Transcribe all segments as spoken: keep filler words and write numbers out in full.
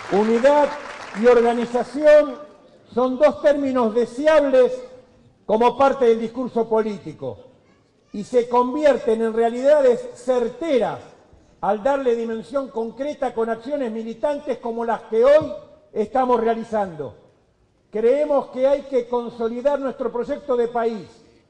Unidad y organización son dos términos deseables como parte del discurso político y se convierten en realidades certeras al darle dimensión concreta con acciones militantes como las que hoy estamos realizando. Creemos que hay que consolidar nuestro proyecto de país,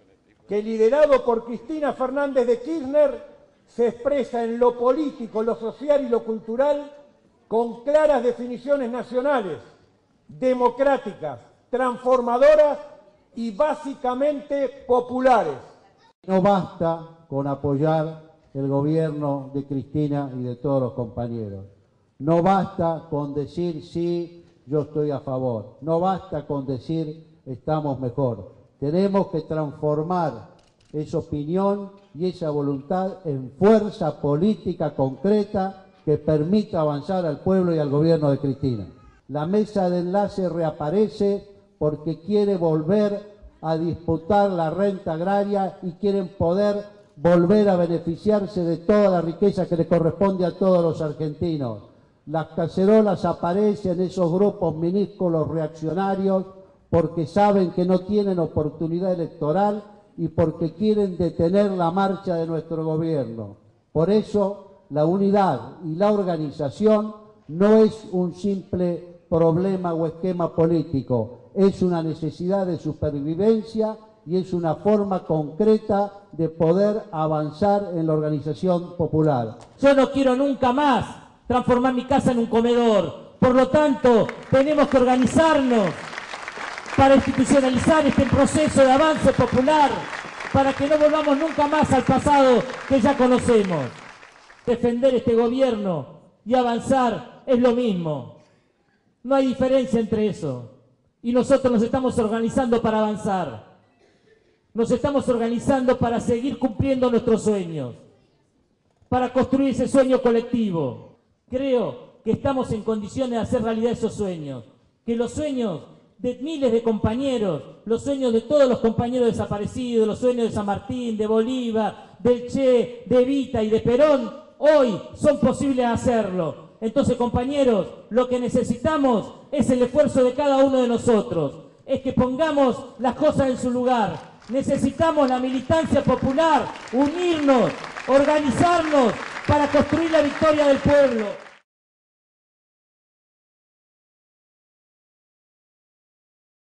que liderado por Cristina Fernández de Kirchner se expresa en lo político, lo social y lo cultural con claras definiciones nacionales, democráticas, transformadoras y básicamente populares. No basta con apoyar el gobierno de Cristina y de todos los compañeros. No basta con decir sí, yo estoy a favor. No basta con decir estamos mejor. Tenemos que transformar esa opinión y esa voluntad en fuerza política concreta que permita avanzar al pueblo y al gobierno de Cristina. La mesa de enlace reaparece porque quiere volver a disputar la renta agraria y quieren poder volver a beneficiarse de toda la riqueza que le corresponde a todos los argentinos. Las cacerolas aparecen, esos grupos minúsculos reaccionarios, porque saben que no tienen oportunidad electoral y porque quieren detener la marcha de nuestro gobierno. Por eso, la unidad y la organización no es un simple problema o esquema político, es una necesidad de supervivencia y es una forma concreta de poder avanzar en la organización popular. Yo no quiero nunca más transformar mi casa en un comedor, por lo tanto tenemos que organizarnos para institucionalizar este proceso de avance popular, para que no volvamos nunca más al pasado que ya conocemos. Defender este gobierno y avanzar es lo mismo. No hay diferencia entre eso. Y nosotros nos estamos organizando para avanzar. Nos estamos organizando para seguir cumpliendo nuestros sueños, para construir ese sueño colectivo. Creo que estamos en condiciones de hacer realidad esos sueños, que los sueños de miles de compañeros, los sueños de todos los compañeros desaparecidos, los sueños de San Martín, de Bolívar, del Che, de Evita y de Perón, hoy son posibles hacerlo. Entonces, compañeros, lo que necesitamos es el esfuerzo de cada uno de nosotros, es que pongamos las cosas en su lugar. Necesitamos la militancia popular, unirnos, organizarnos para construir la victoria del pueblo.